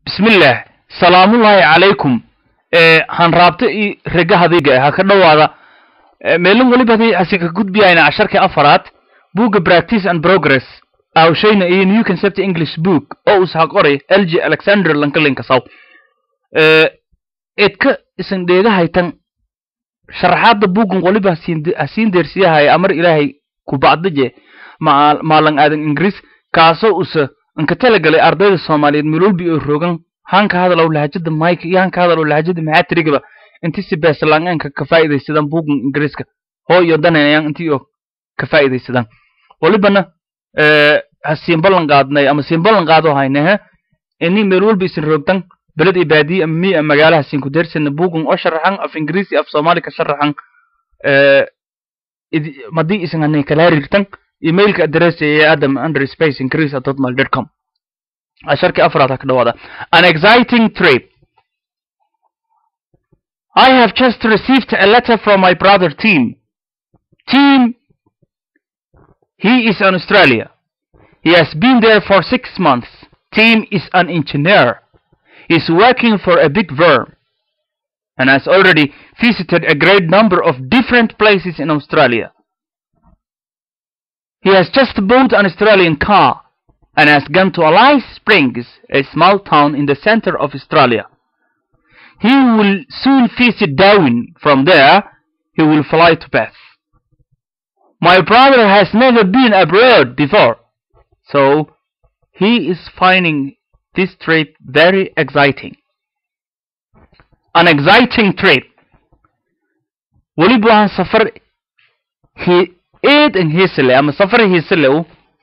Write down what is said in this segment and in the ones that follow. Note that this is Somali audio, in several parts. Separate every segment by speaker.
Speaker 1: بسم الله سلام الله عليكم هنرابط رجع هذيك هكذا وهذا ملون ولي بدي أسيك جود بيانا عشرة أفراد book practice and progress أو شيء إيه new concept English book أو سهقري LG ألكسندر لانكلين كساو إتك اسم ديجا هيتن شرحات book ولي بسين درسيها هاي أمر إلهي كبعض جه مع لان آدم إنجليز كاسو انك تلقى أرضي الصوماليين ملول بيروغان هانك هذا لو لهجد مايك يانك هذا لو لهجد معات رقبة انتي سيباس لان انك كفايدة سيدان بوغن انجريسك هو يودان يان انتي يو كفايدة سيدان ولبنا هالسيمبالن قادنا اما سيمبالن قادو هاينها اني ملول بيسن روغتان بلد إبادي أمي مقالة هسينكو درسن بوغن أشرحان أف إنجريسي أف صومالي كشرحان مدي اسن هني كلاري رتان إيميل كأدرس يا آدم أندر سبيس إنكريس @hotmail.com أشارك أفراد هكذا وهذا an exciting trip. I have just received a letter from my brother Tim. He is in Australia. He has been there for 6 months. Tim is an engineer. He is working for a big firm and has already visited a great number of different places in Australia. He has just bought an Australian car and has gone to Alice Springs, a small town in the center of Australia. He will soon visit Darwin. From there, he will fly to Perth. My brother has never been abroad before, so he is finding this trip very exciting. An exciting trip. وليبوان سفر إن هيسلي أما سفر هيسلي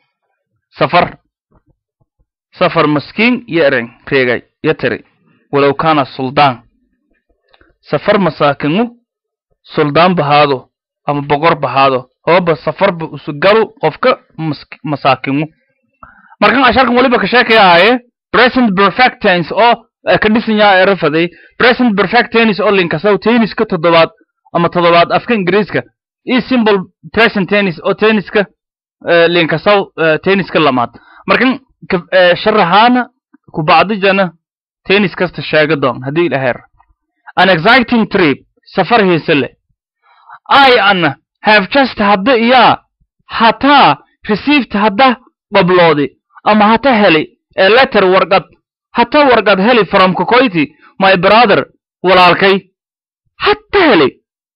Speaker 1: سفر مسكين يأرن كريغاي يتري ولو كان السلطان سفر مساكنو سلطان بهادو أما بقر بهادو هو بسفر بسجلو قفك مساكنو مركان عشاركم وليبا كشاكي هاي present perfect tense أو كديسن يا إرفدي present perfect tense أو لينكسو تينيس كتضبط أما تضبط أفكا إنجريزكا إيه simple present tense أو تينيسكا لينكسو تينيسكا لمات مركان شرحانا كبعض جانا تينيسكا استشاقدون هدي الأهير an exciting trip سفر هيسلي I have just had يا حتى received هدا ببلودي أما حتى هلي a letter ورقد حتى ورقد هلي from كوكويتي my brother والالكي حتى هلي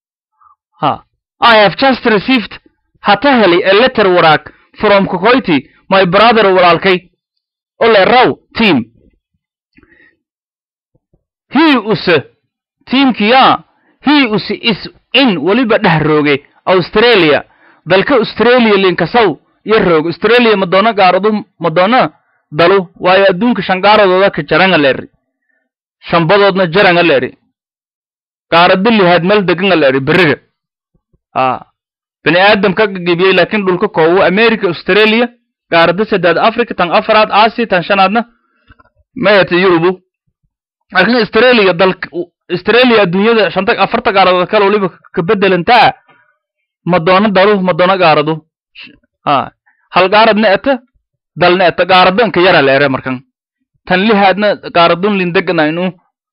Speaker 1: I have just received حتى هلي a letter ورق from كوكويتي my brother والالكي أولا راو team he team كيا he is in وليبا دهروغي أستراليا دالك أستراليا لينكسو يروغ أستراليا مدونا قاردو مدونا دلو وايا دونك شنقارو دودا كجران الليري شنبادودنا جران الليري قارد اللي هاد مل دقن الليري برغ بني آدم كاقبيي لكن دولك كوو أمريكا أستراليا قارد سداد أفريقيا تان أفراد آسيا تان شنادنا ما يتي يوروبو لكن أستراليا دالك أستراليا الدنيا شنتك أفرتا قاردو كالو ليبا كبدل انتا مدونا دلو مدونا قاردو هل قارد نأتا دل نأتا قاردن كيرا ليري مركن تن لي هادنا قاردون لندقنا إنو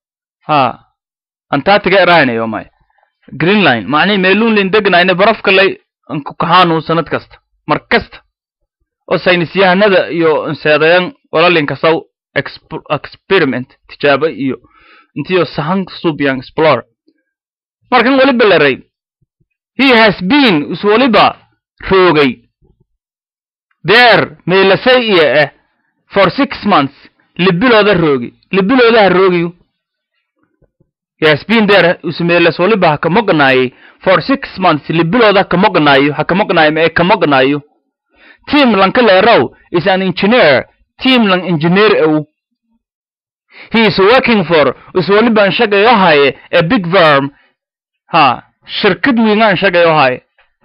Speaker 1: انتا تقع راينا يوماي جرين لاين معني ميلون لندقنا إنو برفك اللي انكو كهانو سنت كست مركست او ساينسيها ندا يو انسياديان ولا لينكسو experiment تجابة يو انتيو سهنك سوبيان explore مركن وليبا لري he has been uswaliba روغي there ميلسي for 6 months لبلو ذا روغي he has been there usmيلس وليبا هكا مغناي for 6 months لبلو ذا كمغناي ما كمغنايو team lang kaleraw is an engineer team lang engineer he is working for uswaliba an shaqayo haye a big firm shirkad weyn an shaqayo haye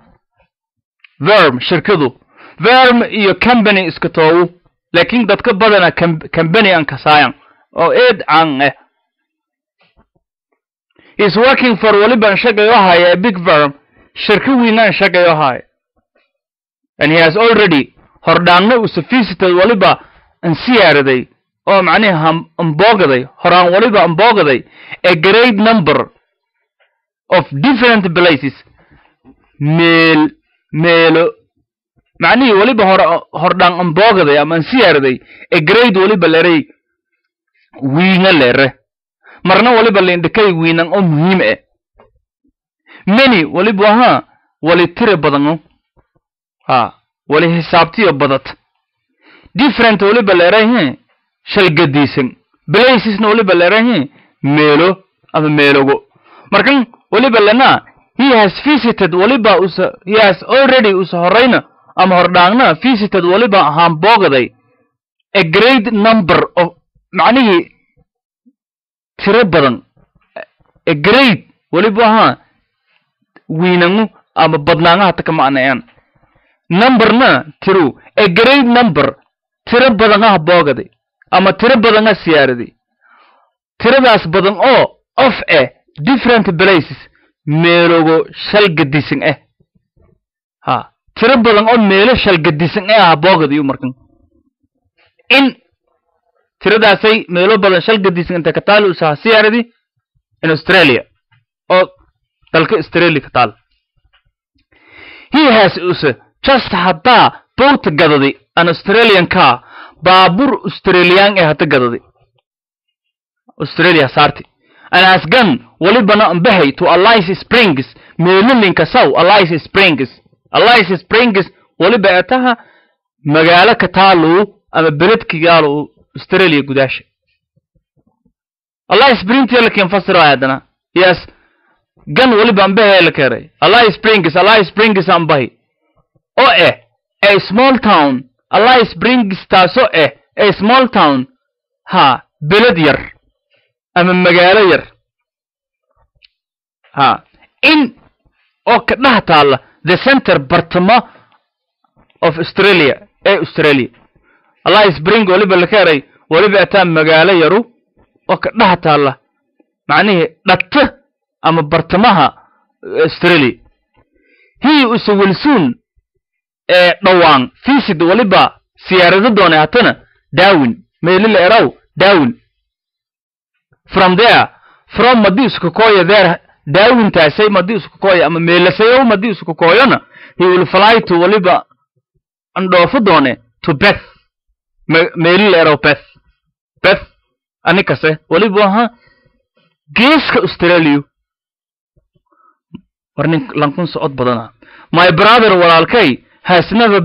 Speaker 1: firm iyo company iska toow laakiin dadka badana company an kasaayan oo eed aan he is working for waliba an shaqayo haye a big firm shirkad weyn an shaqayo haye and he has already hordhaanna uu visited waliba an siyaaraday oo macnaha amboogaday horaan waliba amboogaday a great number of different places meelo macnaha waliba hordaan amboogaday ama siyaarday a great waliba leeray wiina leere marna waliba leendikay wiinan oo muhiim ah many waliba wali tire badan wali xisaabtiyo badad different waliba leeray shalgadiisan places no waliba leeray meelo ama meelogo markan waliba lana he has visited waliba he has already horayna ama hordhaangna visited waliba hamboogaday a great number of macnihi tire badan a great waliba wiinangu ama badnaanga hata ka macnayaan numberna tiro a great number tire badan hamboogaday ama tire badan siyaaraday tiradaas badan oo of different places meelogo shalgadiisan tiro badan oo meelo shalgadiisan hamboogaday markan in tiradaasay meelo badan shalgadiisan inta ka taal usaha siyaaradi in Australia oo dalka Australia ka taal he has just hatta boat gadadi an Australian car baabur Australian hata gadadi Australia saarti and has gone walibana ambahay to Alice Springs meelinka saw Alice Springs waliba ataha magaalo ka taalo ama beledka yaalo Australia gudaasha Alice Springs lakin fasira hadana yes gan waliba ambahay la keenay Alice Springs ambahay oo a small town Alice Springs taaso a small town beled yar ama magaalo yar in oo ka dhaxtaala the center bartama of Australia Australia Alice Springs waliba la keenay waliba ataa magaalo yaru oo ka dhaxtaala macnaheedu dhagta ama bartamaha Australia he will soon dhawaan fiisid waliba siyaarado doonay hatana Darwin meelil eraw Darwin from madisku koya there Darwin taasay madisku koya ama meelasayo madisku koyana he will fly to waliba andoofu doone to Perth meelil eraw Perth anikase waliba geeska Australia warnin lankun socod badana my brother walaalkay has never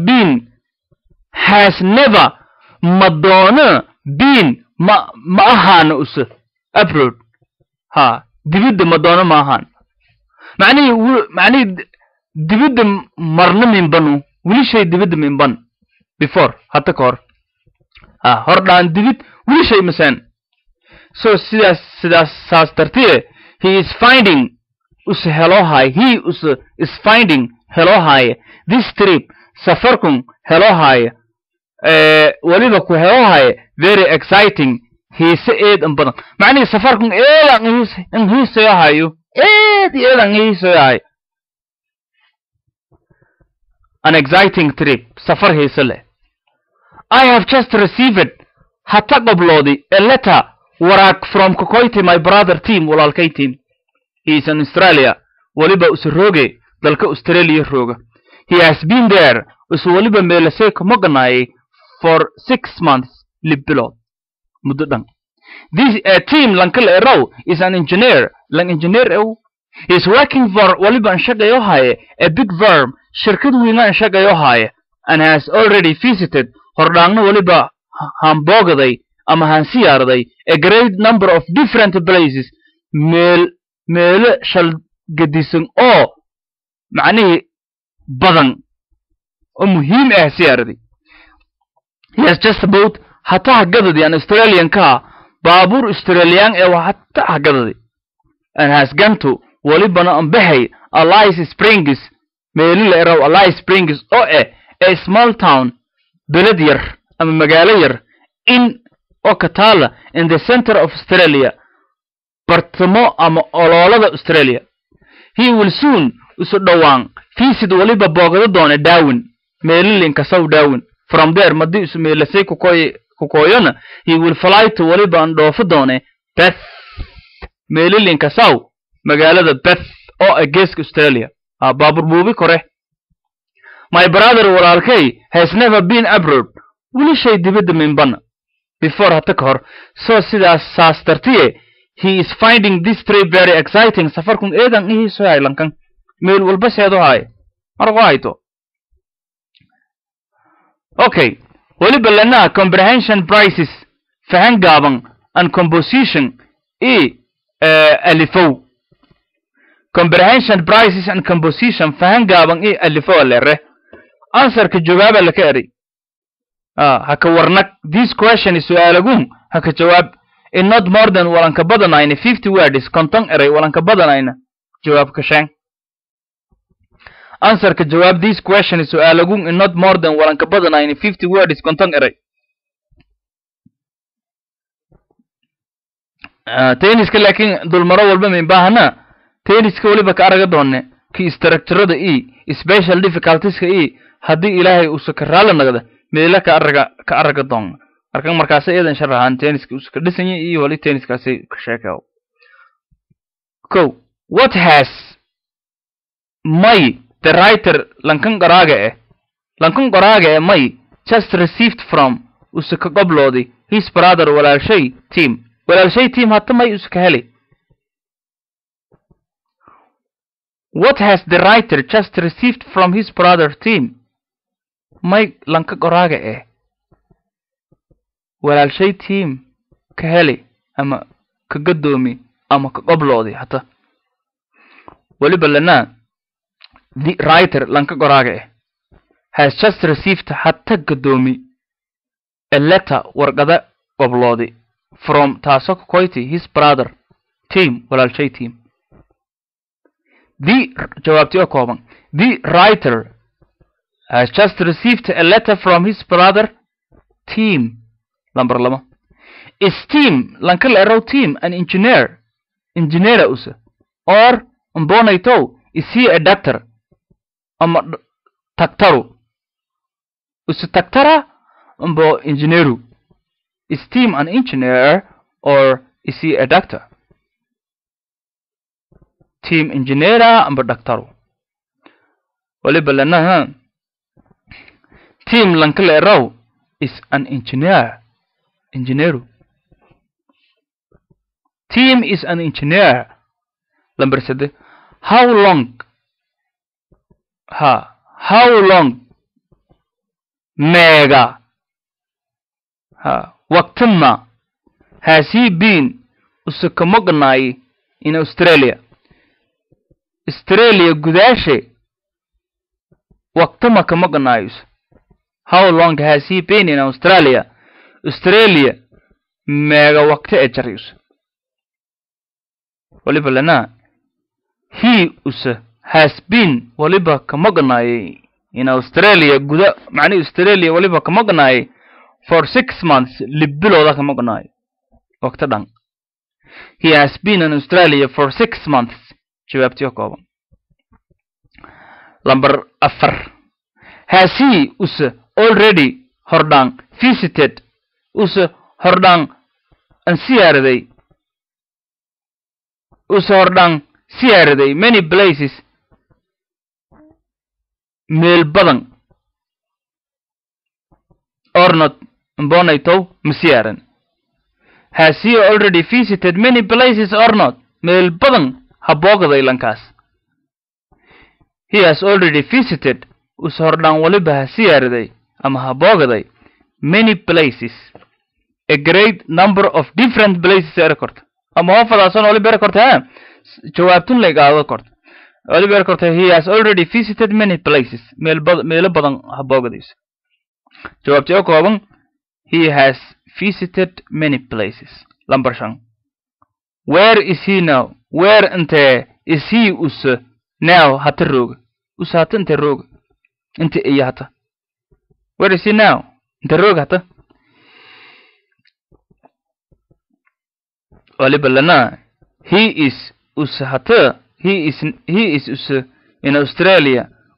Speaker 1: madonna been ma ahaan abroad dibidda madonna ma ahaan macni dibidda marna minbanu wili shay dibidda minban before hatta kor hordaan dibid wili shay masan so sidaas saas tartiye he is finding hello high this trip safarkun hello high waliba ku hello high very exciting hiise eedan badan macnaheedu safarkun eedan hiise hayo eedan hiise hayo an exciting trip safar hiise leh I have just received hata qabloodi a letter waraaq from Kokoiti my brother team walaalkay team he is in Australia waliba usrooge dalka Australia rooga he has been there waliba meelasay kuma ganay for 6 months libilood muddo dhan this team lankal eraw is an engineer he is working for waliba shaqayo haye a big firm shirkad weyn aan shaqayo haye and has already visited hordhaangna waliba hamboogaday ama hansiyaarday a great number of different places meelo shal gadisan oo macnaheedu badan oo muhiim siyaarday he has just about hatta gadadi an Australian car baabur Australian hatta gadadi and has gone to walibana ambahay Alice Springs meelil eraw Alice Springs oo a small town beled yar ama magaalo yar in Okatala in the center of Australia bartamo ama ololada Australia he will soon usudawaan fiisid waliba boogada doona Darwin meelilinka saw Darwin from there madi isu meelasay ku koy kukoyona he will fly to waliba an dhoofo doone Beth meelilinka saw magaalada Beth oo ah geeska Australia baabur buubi kore my brother walaalkay has never been abroad wili shay dibadda minban before hata ka hor so sidaas saas dartiye he is finding this trip very exciting safarkun eedan ihiiso haylankan meel walba seedo hay marqo hayto okay waliba lana comprehension prices fahan gaaban and composition alifo comprehension prices and composition fahan gaaban alifo lere answer ka jawaab la ka eri haka warnak this question is su'aalagun haka jawaab in not more than walanka badanayna 50 words konton eray walanka badanayna jawaab ka shan answer ka jawaab this question is su'aalagun in not more than walanka badanayna 50 words konton eray tenniska laakiin dulmaro walba min baahana tenniska waliba ka araga doonne ki structure-da special difficulties ka hadii ilaahay uu sakaraala nagada meela ka araga doon markan markaas eedan sharaxan tenniska uu ka dhisan yahay wali tenniskaasi ka sheekayo what has my the writer lankan qaraaga may just received from usaka qabloodi his brother walaalshay team hatta may usaka heli what has the writer just received from his brother team may lanka qaraaga walaalshay team ka heli ama ka gadoomi ama ka qabloodi hatta waliba lana the writer lanka qaraaga has just received hatta gadoomi a letter warqada qabloodi from taasoo koyti his brother team walaalshay team the jawaabtii oo kooban the writer has just received a letter from his brother team number 2 is team lanka la ero team an engineer usa or mbonayto is he a doctor ama taktaru usa taktara mbo engineeru is team an engineer or is he a doctor team engineera amba doctoru waliba lana team lanka la ero is an engineeru team is an engineer number 3 how long mega waqtima has he been usakamognay in Australia gudaashe waqtima kamognay how long has he been in Australia mega waqti ejarius waliba lana he has been waliba kamognay in Australia guda macni Australia waliba kamognay for 6 months libilooda kamognay waqti dhan he has been in Australia for 6 months jawaabtii kooban number 4 has he already hordang visited hordang an siyaaraday many places meel badan or not mbonayto masiyaaran has he already visited many places or not meel badan haboogaday lankaas he has already visited hordang waliba siyaaraday ama haboogaday many places a great number of different places record ama hofadaasan waliba record jawaabtun la gaado kort waliba record he has already visited many places meel badan haboogadaysa jawaabtii kooban he has visited many places number 5 where is he now where ante is he now hata roog hata ante roog ante iyata where is he now ante roog hata waliba lana he is in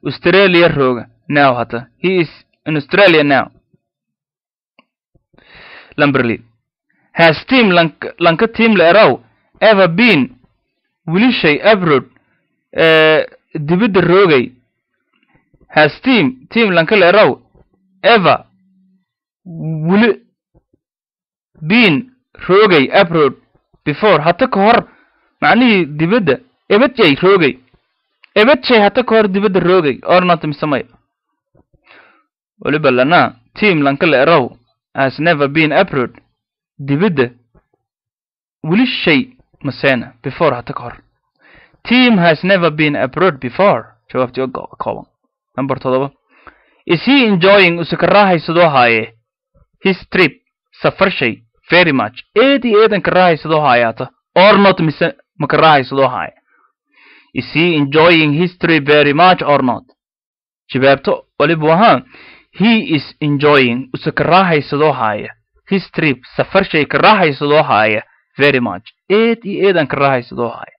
Speaker 1: Australia roog now hata he is in Australia now lamberly has team lanka team le eraw ever been wilishay abroad dibida roogay has team lanka le eraw ever will been roogay abroad before hatta ka hor macnihii dibadda ebadjay roogay ebadjay hatta ka hor dibadda roogay or not misamay waliba lana team lanka le eraw has never been abroad dibadda wili shay masena before hatta ka hor team has never been abroad before jawaabtii kooban number 7 is he enjoying usakaraahaysadoo haaye his trip safar shay very much eedan karaahaysadoo haayaata or not mise makaraahaysadoo haaya is he enjoying his trip very much or not jawaabto waliba wahaa he is enjoying usakaraahaysadoo haaya his trip safar shay karaahaysadoo haaya very much eedan karaahaysadoo haaya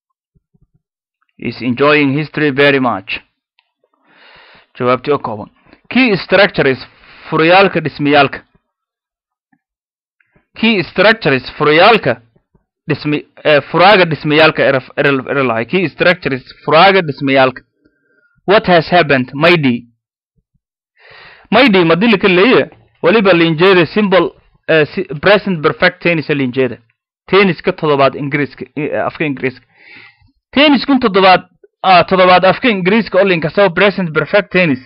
Speaker 1: is enjoying his trip very much jawaabtii oo kooban key structures furayaalka dhismayaalka key structures furayaalka furaaga dhismayaalka eralahay key structures furaaga dhismayaalka what has happened maydi madilika leeya waliba linjeeda symbol present perfect tennis linjeeda tennis ka todobaad ingiriiska afka ingiriiska tennis kun todobaad afka ingiriiska oo linka saw present perfect tennis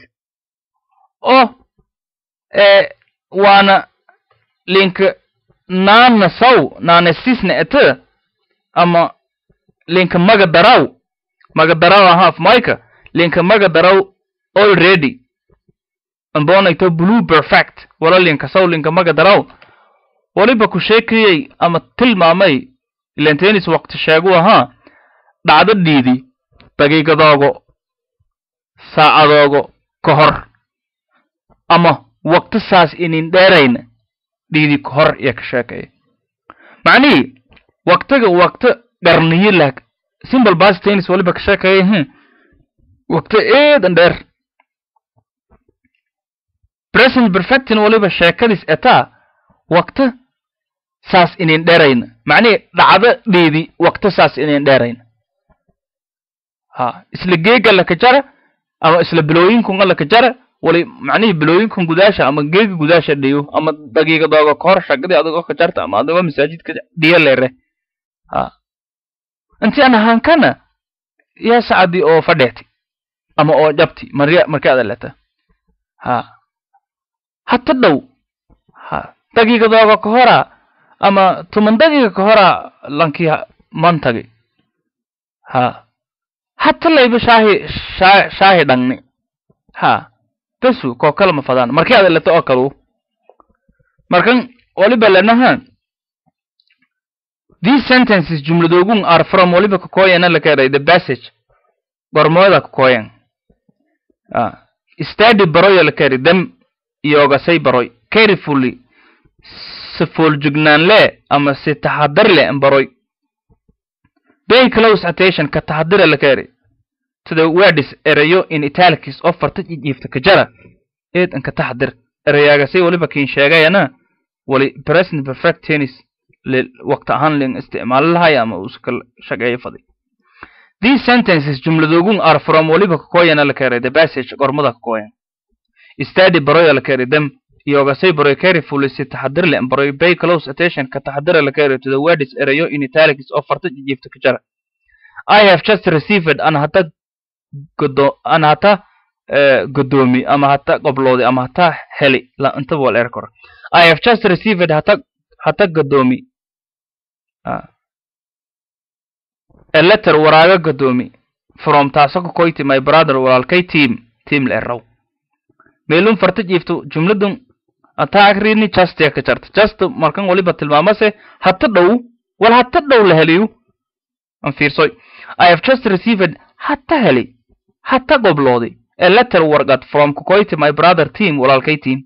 Speaker 1: waana linka naana saw naana sisna ete ama linka maga daraw half maika linka maga daraw already ambona ito blue perfect wala linka saw linka maga daraw waliba ku sheekayay ama tilmaamay ilaan tennis waqti sheegu ahaa dhacdadiidii daqiiqadoogo saacadoogo ka hor ama waqti saas inin dheerayna dhiidi ka hor iyo ka sheekaya macnihii waqti qarniyo laag simple past tennis waliba ka sheekaya waqti eedan dheer present perfectin waliba sheekadiis etaa waqti saas inin dheerayna macnihii dhacdo dhiidi waqti saas inin dheerayna isla geega la ka jara ama isla bilooyinkun la ka jara wali macnihii bilooyinkun gudaasha ama geega gudaasha dhiyo ama daqiiqadooga ka hor shaqadii adigoo ka jarta ama adigoo masaajidka dhiyo leere intii aan ahaankana yaa sacadii oo fadheeti ama oo jabti markii aad leta hatta dhow daqiiqadooga ka hora ama 10 daqiiqa ka hora lankii mantagi hatta layba shaahi dhangni besu koo kala ma fadaan markii aad leto oo kalu markan waliba lanaha these sentences jumladoogun are from waliba ka kooyana la keenay the passage gormooda ka kooyan study baroy la keenay them iyoga say baroy carefully siful jugnaan le ama si taxadar le baroy pay close attention ka taxadar la keenay to the words erayo in italics offerta jiifta ka jara eedan ka taxadar erayaga say waliba kiin sheegayana wali present perfect tennis waqti ahaan leen isticmaal lahaay ama uskal shaqeeyo faday these sentences jumladoogun are from waliba ka kooyana la keenay the passage gormada ka kooyan study baroy la keenay them iyoga say baroy carefully si taxadar le baroy pay close attention ka taxadar la keenay to the words erayo in italics offerta jiifta ka jara I have just received an hata godoomi ama hata qobloodi ama hata heli la inta wal erkor I have just received hata godoomi a letter waraaga godoomi from taasoo koyti my brother walaalkay team la eraw meelun farta jiifto jumladun ata agrini just ya ka jarta just markan waliba tilmaamase hata dhow la heliyo an fiirsoy I have just received hata heli hata qobloodi a letter warqad from koyti my brother team walaalkay team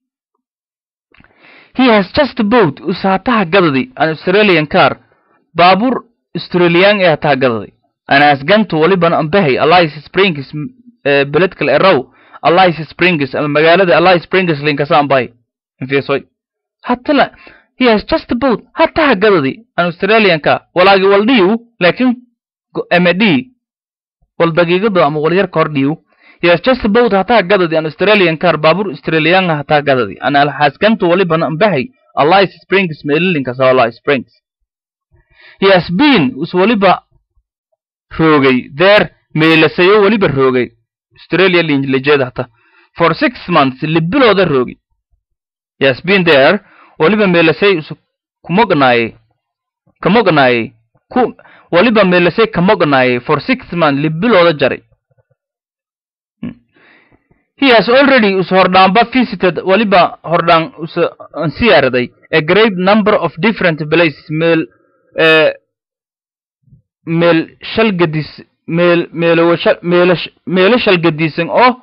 Speaker 1: he has just bought usataha gadadi an Australian car baabur Australian ee hata gadadi and has gone to waliban ambahay Alice Springs beledkal eraw Alice Springs ama magaalada Alice Springs linka saambay fiirsoy حتى he has just bought حتى هجدي an Australian car ولاقي والديو لكن MD والدقيقة ده أم غير كارديو he has just bought حتى هجدي an Australian car بابور أستراليان حتى هجدي أنا الحاس كنت ولي بنبهي Alice Springs ميلين كسر Alice Springs he has been وسولي با روجي there ميلسيو ولي بروجي Australia لجيد حتى for 6 months اللي بلو ده روجي he has been there ولي ميلسي كمغناي ولي ميلسي كمغناي for 6 months اللي بلو ده جري he has already هردان با visited ولي هردان انسياردي a great number of different places ميل شلقديس ميل شلقديسن او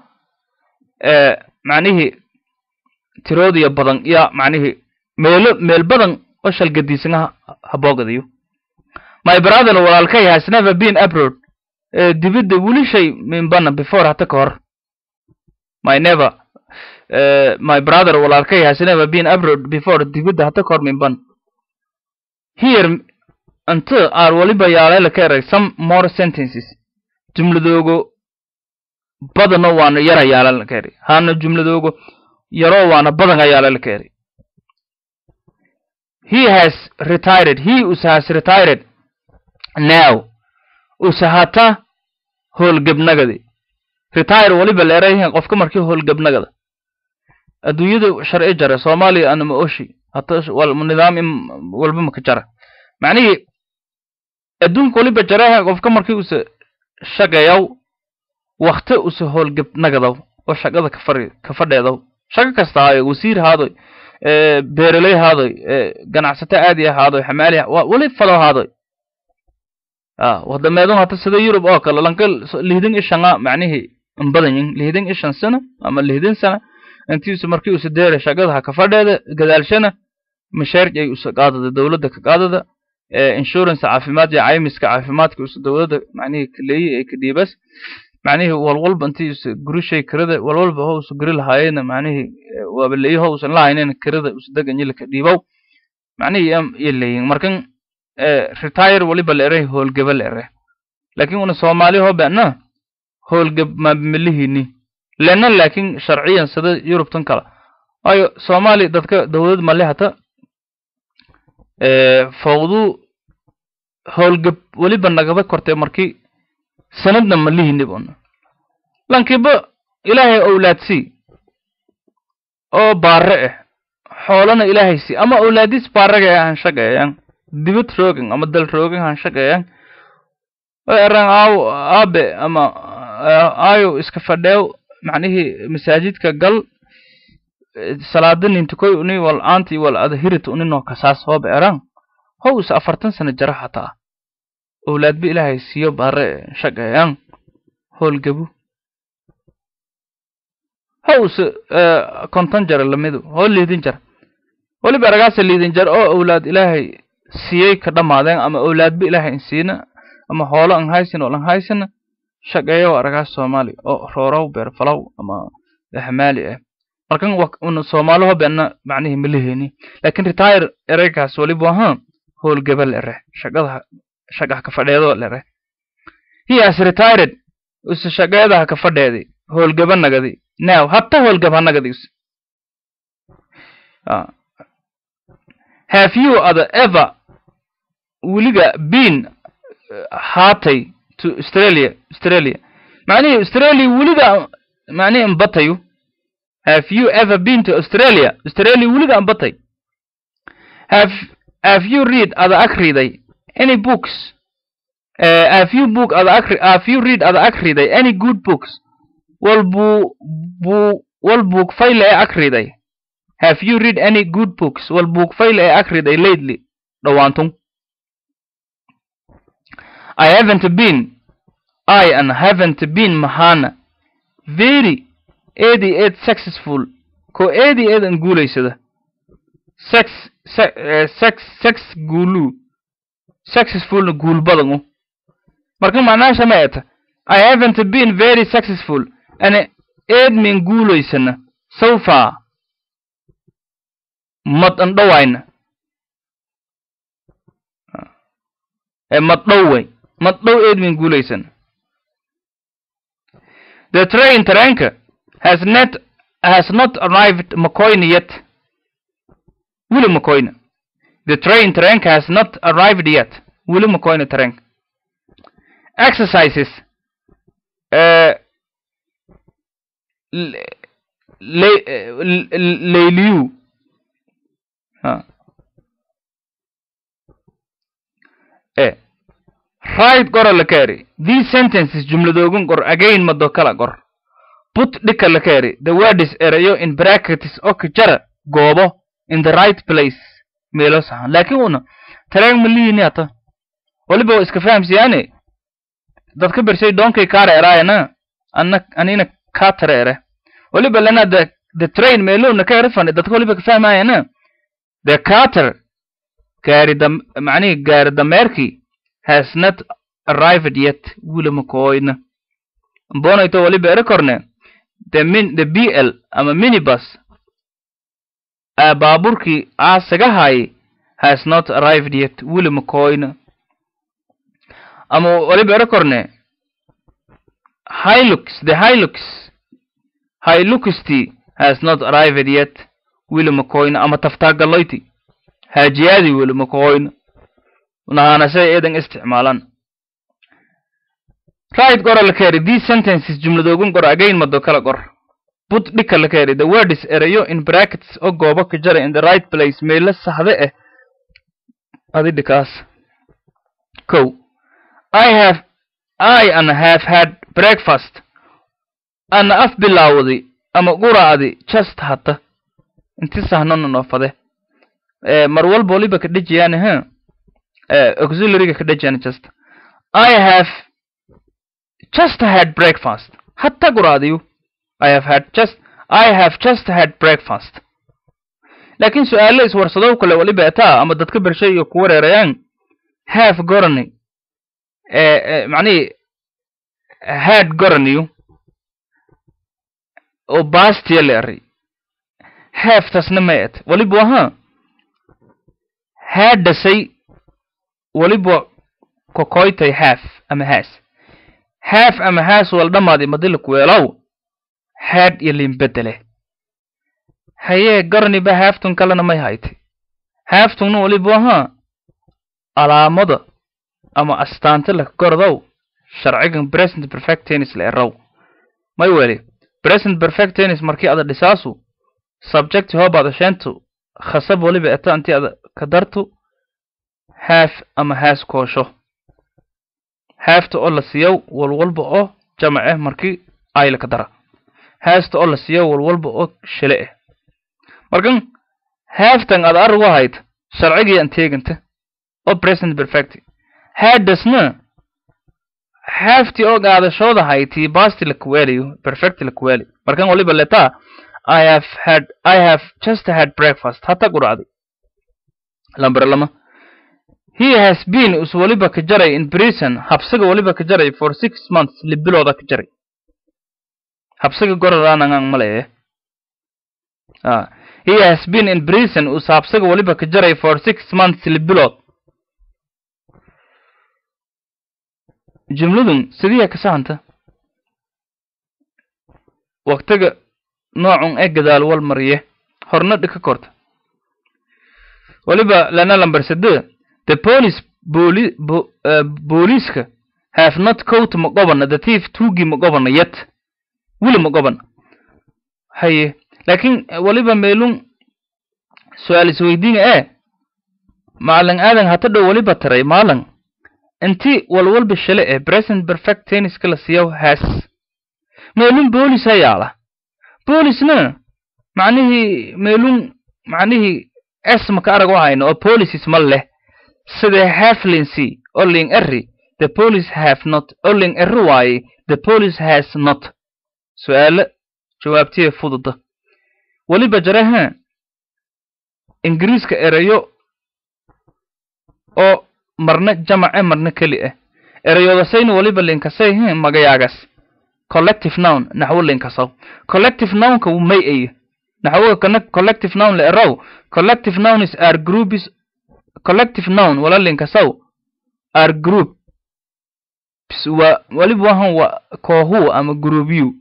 Speaker 1: معنيه تروديا بدن يا معنيه ميل بدن او شلقديسن هبوغديو my brother walaalkay has never been abroad dibida wali shay min bana before hata kahor my brother walaalkay has never been abroad before dibida hata kahor min ban here until are waliba yaala ka eray some more sentences jumladoogo badana waana yara yaala ka eray hana jumladoogo yaro waana badan yaala ka eray he has retired has retired now usahata howlgabnagadi retire waliba leeyahay qofka markii howlgabnagada adduunyada sharci jara Soomaaliya ana ma oshi hata wal nidaam walba ma ka jara macnaheedu adduunka waliba jaraha qofka markii uu shaqeeyo waqti uu soo howlgabnagado oo shaqada ka fadheedo shaqo kasta ay wasiir haado beeraley haado ganacsato aadi haado xamaali wali falo haado wadamadan hata sida Europe oo kale lanka liidin ishanga macnaheedu badan liidin ishan sano ama liidin sano intii markii uu sadeeyo shaqada ka fadheedo gadaalshana mashaariic ay u soo qaadada dawladda ka qaadada insurance caafimaad iyo caymiska caafimaadka uu dawladda macnaheedu kaleeyay ay ka dhiibas macnaheedu walwalba intii gurishay kirada walwalba oo soo gari lahaayeen macnaheedu waa leeyahay oo san lahayneen kirada uu dagan yil ka dhiibow macnaheedu yeelayn markan retire waliba leeyahay howlgabal leeyahay laakiin una Soomaali hoobana howlgab ma milihini lana laakiin sharciyan sida Europe tan kala ayo Soomaali dadka dawlad ma lehata fawdu howlgab waliba nagaba kortay markii sanadna ma lihini boon lankiba ilaahay awlaadsi oo baare xoolana ilaahay si ama awlaadis baaraga aan shaqeeyaan dibad roogin ama dal roogin aan shaqeeyaan ran aabe ama ayo iska fadheew macnaheedu masaajidka gal salaadin inta koy uni wal anti wal adhirit uni no kasaas hoob eran hoos 40 sano jara hata awlaad bi ilaahay siiyo bare shaqeeyaan howlgabu hoos kontan jara lamidu hool liidin jar wali baragaas liidin jar oo awlaad ilaahay siiyay ka dhamaadeen ama awlaad bi ilaahay siina ama hoolo aan haysan oo aan haysan shaqeeyo aragaas Soomaali oo roorow beer falaw ama xamaali markan uu Soomaaliho bana macnaheedu milihini laakiin retire ereygaas waliba ahaan howlgabal erey shaqada ka fadheedo leeyahay he has retired us shaqada ka fadheeday howlgabanagadi now hatta howlgabanagadi have you ever wiliga been haatay to Australia macnaheedu Australia wiliga macnaheedu batayo have you ever been to Australia wiliga ambatay have you read other akhriday any books have you read other akhriday any good books wal book file akhriday have you read any good books wal book file akhriday lately dhawaantum I haven't been mahana very 88 successful ko 88 an guuleysada sex guulu successful guul badan marka macnaha sameeyta I haven't been very successful and aid min guuleysana so far mad an dhawayna mad dhaway mad dhaw eedmin guulaysan the train taranka has not arrived McCoy yet William McCoy the train taranka has not arrived yet William McCoy tarank exercises Leiliu Right gora la carry. These sentences jumladogun gor again mado kala gor. Put dika la carry. The word is erayo in brackets o kajara gobo in the right place. Melo sahan. Lakin una tarang mali ni ata. Waliba iska faham siyani. Dadka bershay donkay kara erayana. Anina katara era. Waliba lana the train melo na kara fan. Dadka waliba kafahmayana. The cutter carry the mani gar the merki has not arrived yet William McCoy Bono ito wali bere korne the BL ama minibus baburki asagahay has not arrived yet William McCoy ama wali bere korne the Hilux has not arrived yet William McCoy ama taftagaloyti hajiyadi William McCoy Nahana say edan isticmaalan Right gora la carry these sentences jumladogun gor again mado kala gor Put dika la carry the word is erayo in brackets o goobo ka jara in the right place meel saxde adi dikaas Ko I have had breakfast ana af bilawdi ama quraadi just hata inti sahnan no fade mar walba waliba ka dhijiyaan auxiliary ka dhijiyaan just I have just had breakfast hatta quraadiyo I have just had breakfast lakin su'aalo iswarsado kale waliba taa ama dadka bershay ku wareerayaan have gorani macni had goraniyo oo baasti leeyahay have tasna maayat waliba waha had say waliba kokoytay have ama has wal dhamaadi madil ku weelaw had yelin bedele haye garni ba haftun kalena may haytay haftun waliba waha alaamada ama astaanta la gordow sharcigan present perfect tense la eraw may wali present perfect tense markii aad dhisaasu subject hoba dashantu khasab waliba ata anti aad ka darto have ama has koosho have to all siyo walwalba oo jamce markii ay la ka dara has to all siyo walwalba oo shile markan have tan aad argu hayd sharciga aan teeganta oo present perfect had dasna have to oo gaadashooda hayti past la kuweliyo perfect la kuweli markan waliba leta I have just had breakfast hata quraadi lambar lama He has been waliba ka jaray in prison habsiga waliba ka jaray for 6 months libilooda ka jaray habsiga goradana ngang male He has been in prison habsiga waliba ka jaray for 6 months libilood jumladun sidii ka saanta waqtiga noocun gadaal wal mariye horna dhika korta waliba lana lambar 3 The police have not caught McGovern, the thief tugi McGovern yet. Will McGovern. Haye, lakin waliba meelun su'aal isweydiin maalan aadan hatado waliba taray maalan inti walwalba shale present perfect tense kala siyo has meelun police ayala police-na macnihi اسم ka arag waxayna oo policies ma leh sida haflincy olling erri the police have not olling erri way the police has not su'aal jawaabtii fudud waliba jaraha ingiriiska erayo oo marna jamac marna kali erayada sayna waliba linkasay magayaagas collective noun naxwo linkaso collective noun ka may نحو collective noun لأرو collective nouns are groups collective noun ولا لينكسو are group ولي بوهم كوهو أما group you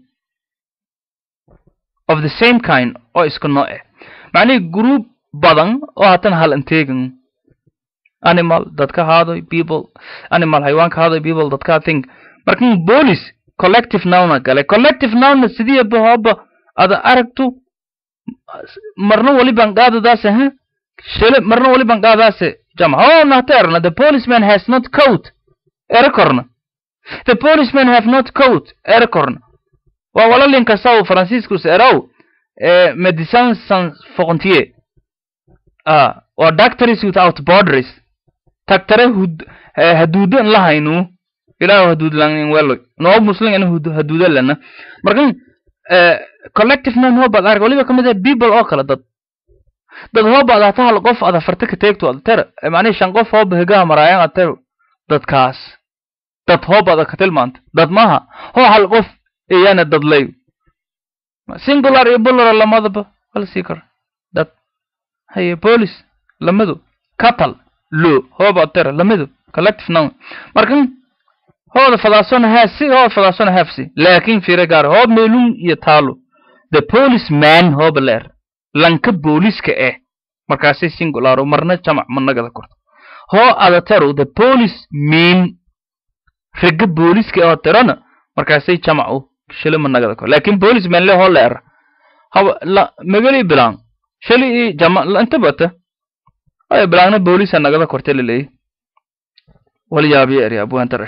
Speaker 1: of the same kind أو اسكو نوع معني group بدن أو هاتن هال انتيجن animal dadka haadoy people animal حيوانك haadoy people dadka think markin police collective noun gale collective noun sidii bahaba ada aragto marna wali banqaadadaas shile marna wali banqaadaas jam oh naterna the policeman has not coat erakorna the policeman have not coat erakorna wa wala linka saw franciscus eraw medicine sans frontier or doctors without borders taktare haduudan lahaynu ilaa haduud lan welo no muslim in haduudan lana markan collective noun ho bad arag waliba kamid people oo kala dad ho bad ata hal qof ada farta ka teegto alter macna shan qof ho bahaga marayaan alter dadkaas dad ho bad ka tilmaanta dad maaha ho hal qof iyana dad lay singular iyo plural lamadaba hal sikar dad hay police lamadu couple lo ho bad ter lamadu collective noun markan هذا فلاسون هاسي هذا فلاسون هافسي لكن في رجال هذا ملون يتالو the policeman هو بلر لانك بوليس كأه مركاسي singular ومرنا جمع من نقدر كرت هو على ترو the policeman رج بوليس كأه ترانا مركاسي جمعه شل من نقدر كرت لكن policeman له هو لر هو لا مقولي بلان شلي جمع لا أنت بته هاي بلانه بوليس أنا نقدر كرت اللي ولي أبي أري أبو أنترش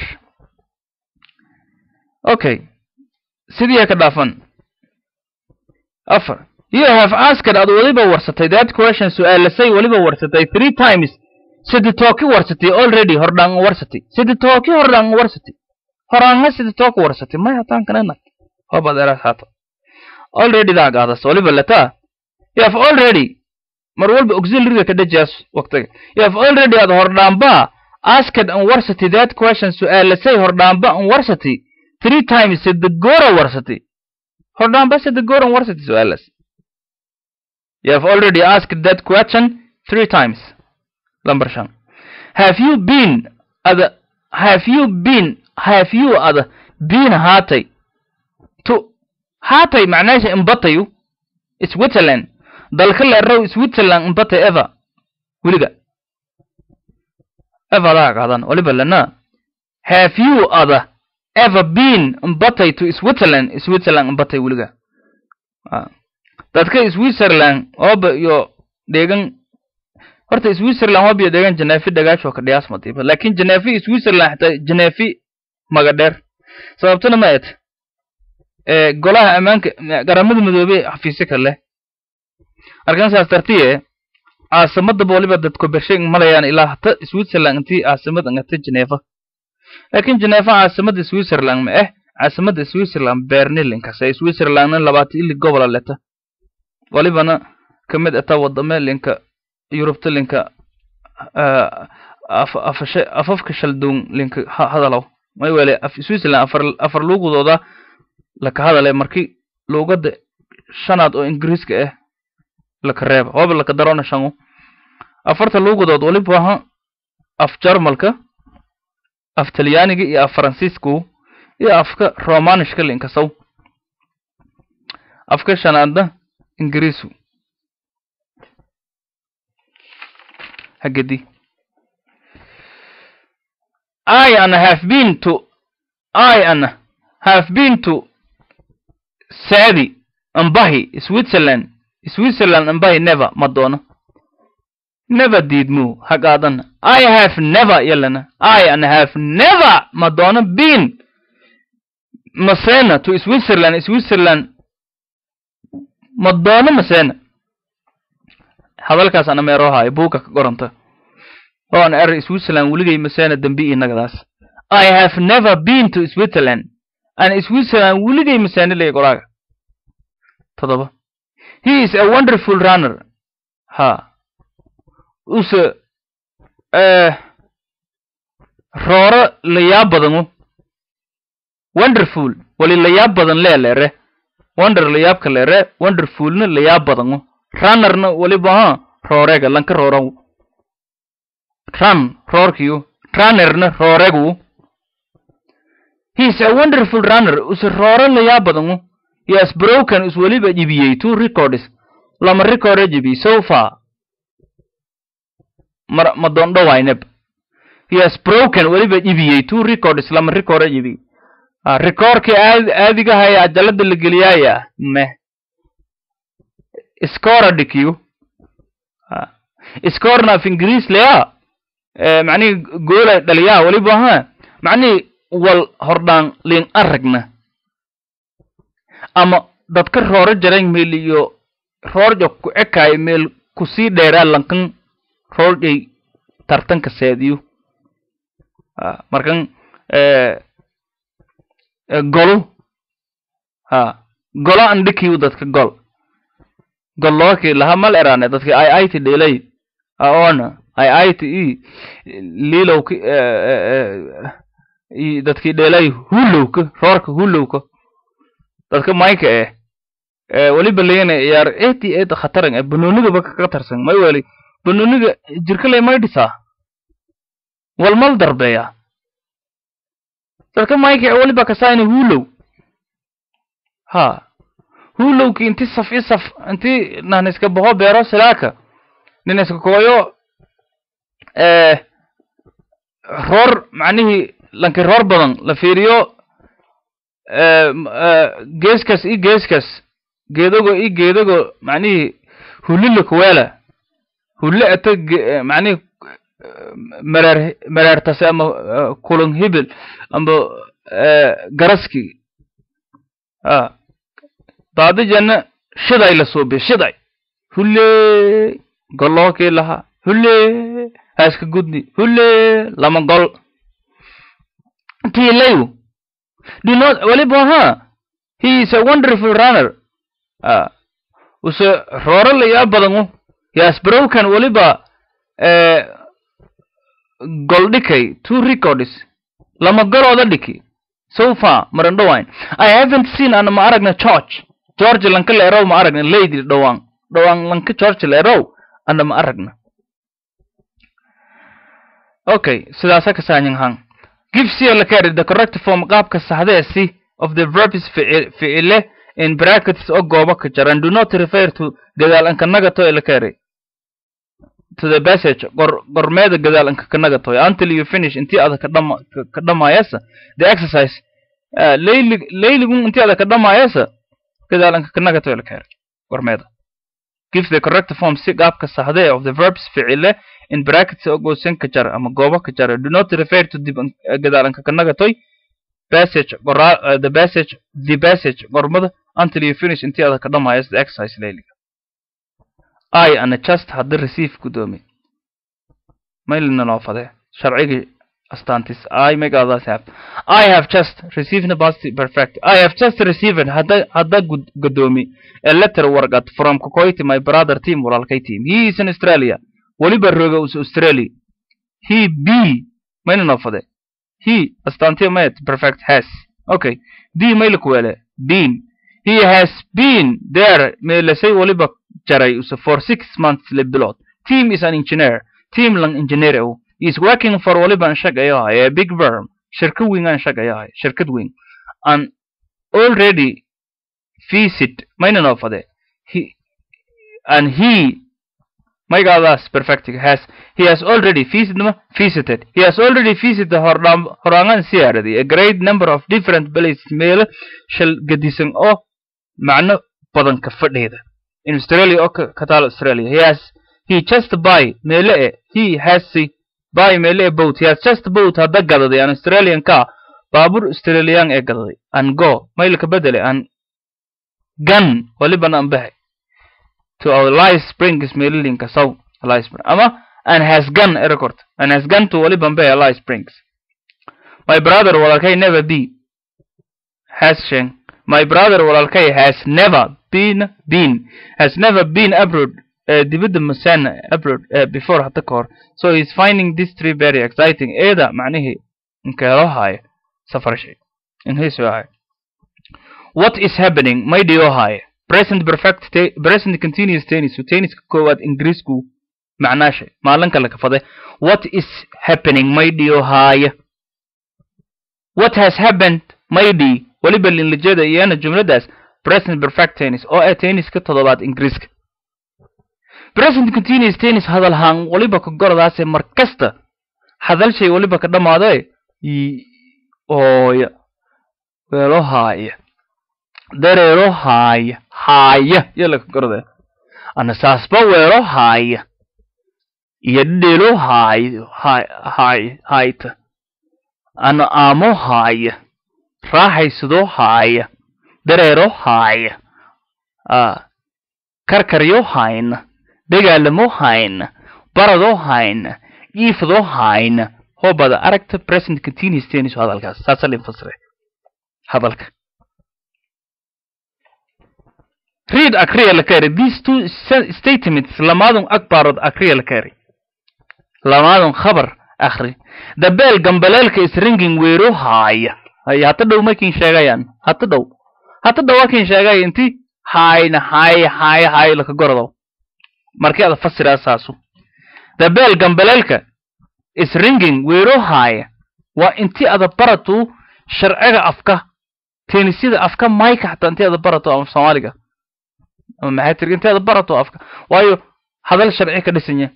Speaker 1: Okay. Sidii ka dhaafan. Afar. You have asked ad waliba warsatay that question su'aal say waliba warsatay 3 times. Sidii tooki warsatay already hordaan warsatay. Sidii tooki hordaan warsatay. Horaanga sidii tooki warsatay ma hataan kanana. Hoba dara haato. Already daagaada waliba lata. You have already mar walba auxiliary ka dhajas waqtiga. You have already ad hordaan ba asked an warsatay that question su'aal say hordaan ba an warsatay. 3 times said the Gora Warsati. Hold on, but said the Gora Warsati so Alice. You have already asked that question 3 times. Lambershan. Have you other been هاتي to هاتي معناه انبطيو Switzerland دالكل الرو Switzerland انبطي ever ولقى ever راك هذا ولبا لنا have you ever been embattled to Switzerland embattled wiliga dadka Switzerland oo yo deegan horta Switzerland oo biyo deegan Geneva dagaasho ka dhiyaas matiba laakiin Geneva Switzerland hatta Geneva magadheer sababtuna ma aad golaha amaanka garamada madoobe xafiis kale arkan saas tartiye caasimada booliba dadku bashin malayaan ilaa hatta Switzerland intii caasimada ngata Geneva لكن جنيف عاصمة سويسرلاند ما عاصمة سويسرلاند برلين كسي سويسرلاند لباتي اللي قبل لتا ولبنا كمد أتوضى لينك يوروبت لينك أففك شلدون لينك هذا لو ما يولي سويسرلاند أفر لوجو ذا لك هذا لي مركي لوجو شناد أو إنجليز كأه لك الراب هو بالك درانا شنو أفرت لوجو ذا ولي بوها أفجر ملكه af Talyaaniga iyo af Faransiisku iyo afka Romanishka linka saw afka shanaadna Ingiriisu hagadi I have been to Saudi ambahi Switzerland ambahi never madonna never did move hagadan I have never yelena I have never madonna been masena to Switzerland madonna masena hadalkaas ana meerohay buuka ka qoranta oo aan Switzerland wuligay masena dambi inagadaas I have never been to Switzerland and Switzerland wuligay masena leey qoraaga todoba he is a wonderful runner ha usa roora la yaab badan wonderful wali la yaab badan leelere wonder la yaab kale re wonderful na la yaab badan runner na waliba ha roorega lanka roorow run roorkiyo runner na rooregu he is a wonderful runner us rooro la yaab badan he has broken us waliba jibiyay 2 records lama record jibi so far ma dondo waynab he has broken waliba jibiyay 2 records lama record jibi recordki aadiga hay ajalada la geliyaya score dikiyo score na fi ingiriis leeya macni gool dhaliya waliba ha macni wal hordaan leen aragna ama dadka rooro jareen meel iyo roorjo ku ekay meel ku sii dheeraa lankan roorjay tartanka seediyo markan golo golo andiki dadka goloki laha mal erane dadka ay IT dhelay aona ay IT lilo dadki dhelay hulowka roorka hulowka dadka mayka waliba leena yar 88 khataran banoniga ba ka tarsan may wali banoniga jirka lay may dhisa wal mal darbeya dadka mayka waliba ka saayna hulow hulowki inti saf inti naan iska boqo beero salaaka nin iska kooyo roor macnihi lanka roor badan la fiiriyo geeskas geedago macnihi hulila kuwela hulle ata macnihi marar ama kulan hibil amba garaski baadi janna shiday la soo bishiday hulle goloke laha hulle aska gudni hulle lama gol tilayu do not waliba ha he is a wonderful runner usa rooro la yaab badan he has broken waliba gol dhikay 2 records lama golooda dhiki so far marandhawayn I haven't seen an ma aragna George lanka leerow ma aragna lady dhawaan lanka George leerow ana ma aragna okay sidaas ka saanyan han give CL carry the correct form qaabka saxda ah of the verbs fi'ile in brackets oo goobo ka jaran do not refer to gadaal anka nagato ila carry to the passage gormeeda gadaal anka ka nagato until you finish intii aad ka dhamaysa the exercise layligun intii aad ka dhamaysa gadaal anka ka nagato ila carry gormeeda give the correct form si qaabka saxda ah of the verbs fi'ile in brackets oo goosan ka jar ama goobo ka jar do not refer to gadaal anka ka nagatoy passage the passage gormada until you finish intii aad ka dhamaysa the exercise layliga I and just had the receive gudoomi mailna loo faday sharciga astantis I make others have I have just received the past perfect I have just received hadda gudoomi a letter warqad from Kukoiti my brother team walaalkay team he is in Australia waliba roga Australia he be mailna loo faday he astanti met perfect has okay be mail kuwele been he has been there mail say waliba jaray for 6 months libdilod team is an engineer team lang engineer he is working for waliban shaqayo a big firm shirkad weyn aan shaqayo shirkad weyn and already visit mayna of he my god that's perfect he has already visited he has already visited horangan siyaaradi a great number of different places meel shal gadisan oo macno badan ka fadhida in Australia or Katal Australia he just buy mele he has buy mele boat he has just bought a gadade an Australian car babur Australian e gadade and go mail ka bedele and gun waliban an bahay to our live springs mele linka saw live spring ama and has gun a record and has gone to waliban bahay live springs my brother walakay never be has sheng my brother walakay has never been abroad dibadda masan abroad before hatta kor so he's finding this trip very exciting eeda macnaheedu inkala haay safar shay in his way what is happening may dio high present perfect present continuous tense tense كواد إنجليزكو معناه شيء ما لنك لك فضي what is happening may dio high what has happened may be وليبا اللي جادا إيانا الجملة داس present perfect tense أو tense كتضبات إنجليزك present continuous tense هذا الهان وليبا كقرر داسي مركزته هذا الشيء وليبا كدام هذا أوه ويلو هاي دريرو هاي هاي يلا كقرر ده أنا ساسبا ويلو هاي يديرو هاي هاي هاي هايت أنا آمو هاي راح يسدو هاي دريرو هاي كركريو هاين دقالمو هاين بردو هاين يفدو هاين هو بدا أركت present continuous tense هذا الكاس ساسا اللي مفسره هذا الك read أكريه لكاري these two statements لمادهم أكبر أكريه لكاري لمادهم خبر أخري the bell جنبلالك is ringing ويرو هاي هاي هتدو ما كين شاقايان هتدو واكين شاقاي انتي هاين هاي هاي هاي لك قردو markii aad fasir asaaso the bell gambalelka is ringing weero haya waa intii aad barato sharciga afka teenisida afka mayka hatta intii aad barato ama Soomaaliga ama maxay tirgin intii aad barato afka waayo hadal sharci ka dhisanya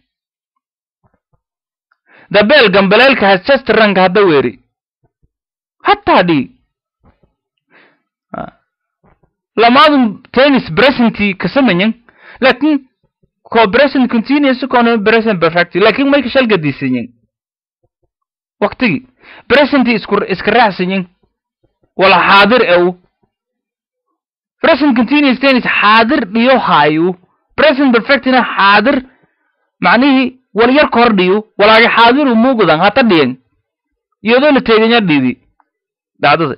Speaker 1: the bell gambalelka has just rang hada weeri hatta di lamaadun tennis presenti kasamanyan laakiin present continuous كونه present perfect لكن ما يكشل قدي سنين وقتي present اسكراع سنين ولا حاضر او present continuous tense حاضر ديو هايو present perfect هنا حاضر معنيه ولا يركور ديو ولا حاضر وموجودان هتا دين يدو لتيجي ديدي دادو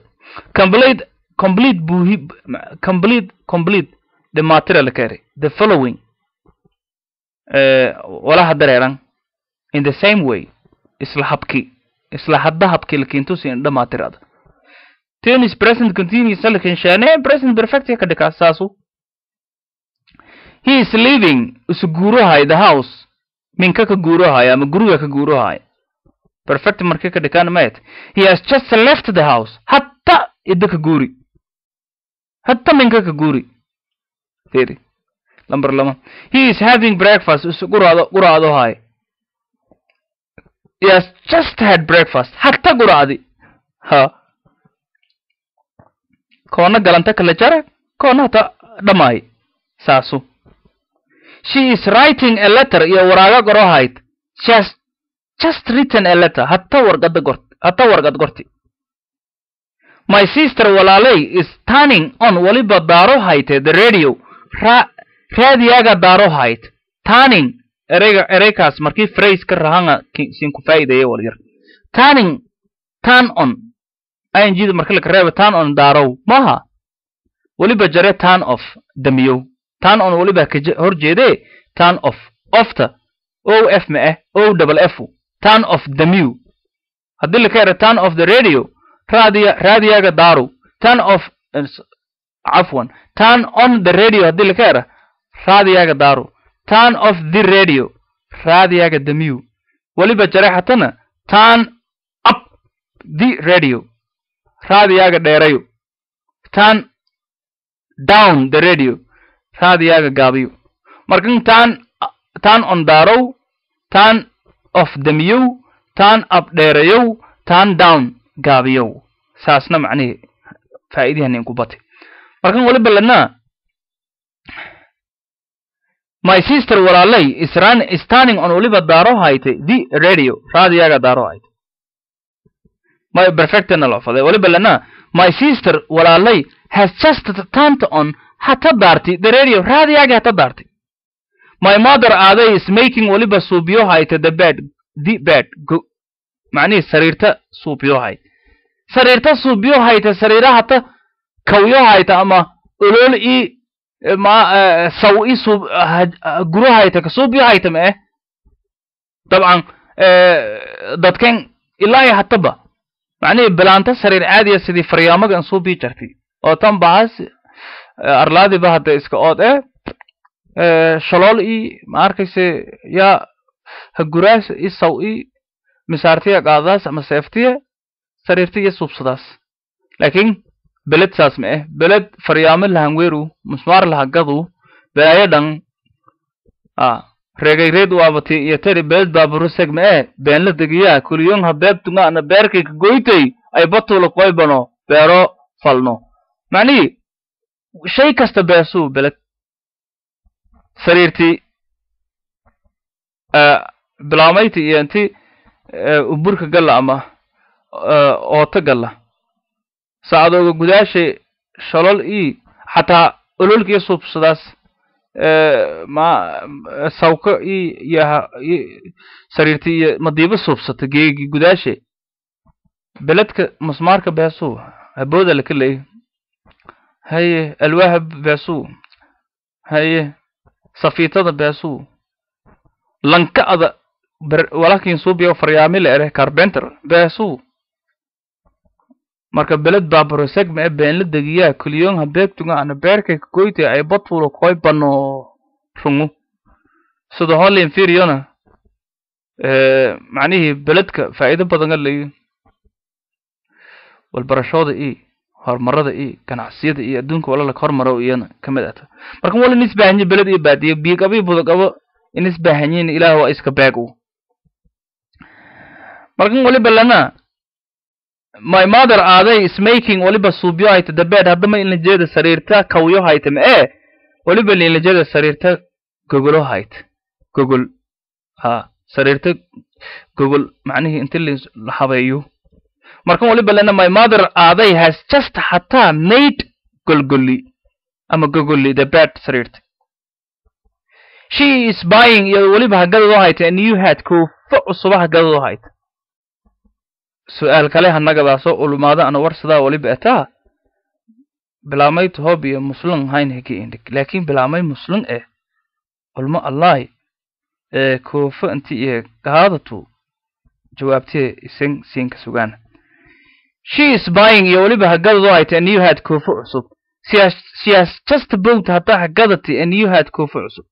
Speaker 1: complete the material carry the following ولا هدريران in the same way إصلاح habki لكن توسين ده ما تراد tennis present continuous لكن شانه present perfect كده أساسه he is leaving usuguru هاي the house من كجورو هاي أما جرو كجورو هاي perfect مركه كده كان مات he has just left the house حتى يدك جوري حتى من كجوري تيري number lama he is having breakfast quraado hay he has just had breakfast hatta quraadi ha koona galanta kala jare koona ta dhamay saasu she is writing a letter iyo waraaga qoro hayd just written a letter hatta warqad gorti my sister walaalay is turning on waliba daaro hayte the radio raadiyaga daaro hayd turning ereykaas markii phrase ka rahanga sin ku faa'iideeyo walyar turn on ayin jid markii la reebo turn on daaro maha waliba jare turn off damiyo turn on waliba ka horjeede turn off ofta of ma o double f turn off damiyo hadii la ka yiraahdo turn off the radio raadiyaga daaro turn off afwan turn on the radio hadii la ka yiraahdo raadiyaga daaro turn off the radio raadiyaga damiyo waliba jaraxatana turn up the radio raadiyaga dheerayo turn down the radio raadiyaga gaabiyo markan turn on daaro turn off damiyo turn up dheerayo turn down gaabiyo saasna macnaheedu faa'iidahan ku batay markan waliba lana my sister walaalay is standing on waliba daaro hayte the radio raadiyaga daaro hayte my perfect analfade waliba lana my sister walaalay has just turned on hatta darti the radio raadiyaga hatta darti my mother aday is making waliba suubiyo hayte the bed macni sariirta suubiyo hayte sariirta suubiyo hayte sariiraha hatta kawyo hayte ama ulul ما سوي سوب جروها يتكسوب يهايتم طبعا دات كان إلا يحتبه معني بلانتا سرير عادية سيدي فريامك أنصوب يجرتي oo tan bahas arlaadi bahada iska ood shalol ma arkayse ya haguraas isaw misaartiya qaadaas ama seeftiya sariirtiya subsadaas laakiin beled saas ma beled faryaamo lahan weeru musmaar lahagadu baayadan reegayreed waabati iyo tari beled baaburu segma been la degiyaa kuliyon habeebtunga ana beerkay ka goytay ay batuula qoybano beero falno macni shay kasta beesu beled sariirti bilaamayti iyo inti uburka gala ama oota gala saacadooga gudaashay shalol xataa ololkiiyo subsadaas ma sawka iyo sariirti iyo madiiba subsata geegi gudaashay beledka musmaarka beesu habooda laka leey haye alwaahab beesu haye safiitada beesu lankaada walakin suubiyo faryaami la ere carpenter beesu marka beled baaburo segma been la degiyaa kuliyon habeegtunga ana beerkay ka goytay ay batuulo koy bano rungu sida holle inferiorna macnihi beledka faa'iido badan leeyahay wal barashada hormarada ganacsiyada adduunka wala la hormaro iyana kamid ah marka wala nisbaahan beled baadiyo biiqabi budaqabo in isbaahanyin ilaahu waa iska baagu marka wali balana my mother is making waliba suubyo hayta the bed hadama in la jeeda sariirta kawyo hayta ma waliba in la jeeda sariirta gogolo hayta gogol sariirta gogol macnihi inta la habeeyo marka waliba lana my mother has just hatta made golgoli ama gogoli the bed sariirta she is buying iyo waliba hagado hayta a new hat kuufa subaha hagado hayta su'aal kale hanagadaasoo ulumaada ana warsadaa waliba ataa bilaamay toob iyo muslim hayn higi indik laakiin bilaamay muslim ulma allah kuufa inti iyo qaadatu jawaabtee isin siinka sugan she is buying iyo waliba hagado hayta a new hat kuufa cusub she has just bought hatta hagadati a new hat kuufa cusub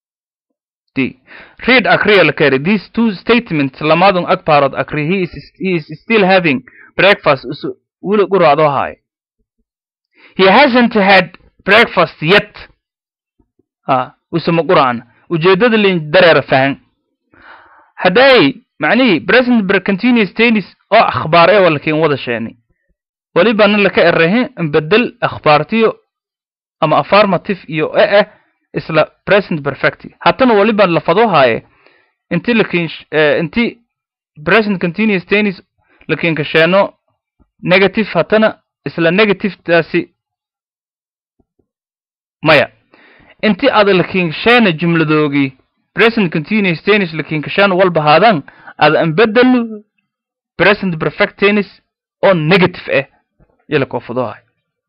Speaker 1: read akriya lakari these two statements lamadun akbarod akri he is still having breakfast wili quraado hay he hasn't had breakfast yet usama quraan ujeedada lin dareer fahan haday macni present continuous tense oo akhbaar walkin wada sheeni waliba nan laka erahin badal akhbaartiyo ama affirmative iyo isla present perfect hatana waliba la fado haaye inti lakin inti present continuous tense lakin ka sheeno negative hatana isla negative taasi maya inti aad lakin sheena jumladoogi present continuous tense lakin ka sheeno walba haadan aad an badal present perfect tense oo negative yala ko fado haaye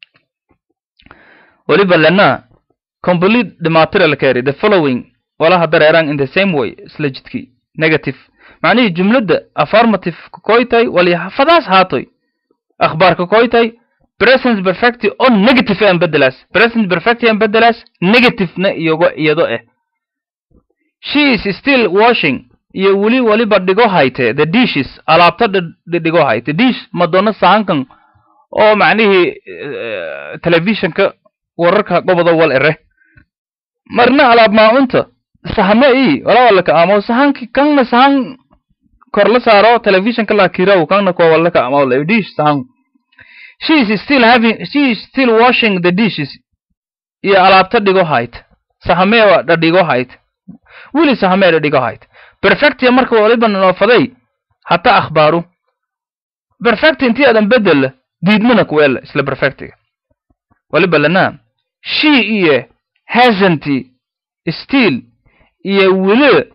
Speaker 1: waliba lana complete the material carry the following wala hadareeran in the same way slajidki negative macni jumlada affirmative koytay wali hafadaas haatoy akhbaar koytay present perfect on negative and badalas present perfect and badalas negative na iyado she is still washing iyo wali badhigo hayte the dishes alaabta dhigo hayte dish madonna sahankan oo macnihi televisionka wararka gobada wal marna alaab maacunta sahama wala ka amo sahanki kanna sahan kor la saaro television kala kiraw kanna ko wala ka amo la dish sahan she is still washing the dishes iyo alaabta dhigo hayt sahameewa dhigo hayt wili sahameewa dhigo hayt perfect marka waliba noo faday hatta akhbaaru perfect intii adan bedel diidmana ku weel isla perfect waliba lana she hasn't still wili